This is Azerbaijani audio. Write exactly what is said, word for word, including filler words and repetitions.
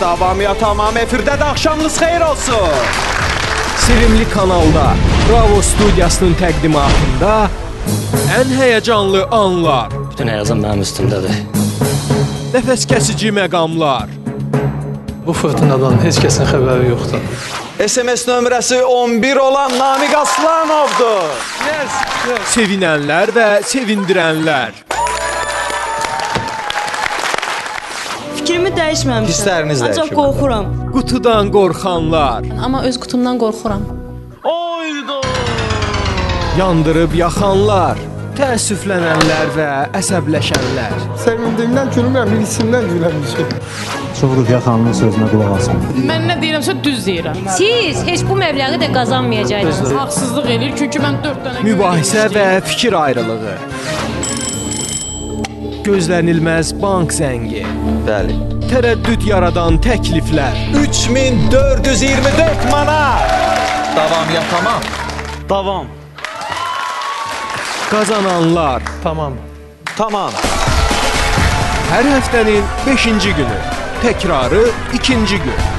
Davam ya tamam efirdə də axşamınız xeyir olsun. Sevimli kanalda Bravo studiyasının təqdimatında ən həyəcanlı anlar, bütün həyəcan mənim üstümdədir. nəfəs kəsici məqamlar, bu fırtınadan heç kəsin xəbəri yoxdur. S M S nömrəsi on bir olan Namiq Aslanovdur. Yes, yes. Sevinənlər və sevindirənlər. Fikrimi dəyişməmişəm. Hissləriniz dəyişmir. Ancaq qorxuram. Qutudan qorxanlar, Amma öz qutumdan qorxuram. yandırıb yaxanlar, təəssüflənənlər və əsəbləşənlər. Sevindiyimdən gülmürəm, hirsimdən güləmişim. Rufiyə xanımın sözünə qulaq asın. Mən nə deyirəmsə düz deyirəm. Siz heç bu məbləği də qazanmayacaqsınız. Haqsızlıq eləyir çünki mən dörd dənə Mübahisə və fikir ayrılığı. Gözlənilməz bank zəngi. Bəli. Tərəddüd yaradan təkliflər. üç min dörd yüz iyirmi dörd manat. Davam ya tamam. Davam. Qazananlar. Tamam. Tamam. Hər həftənin beşinci günü. Təkrarı ikinci gün.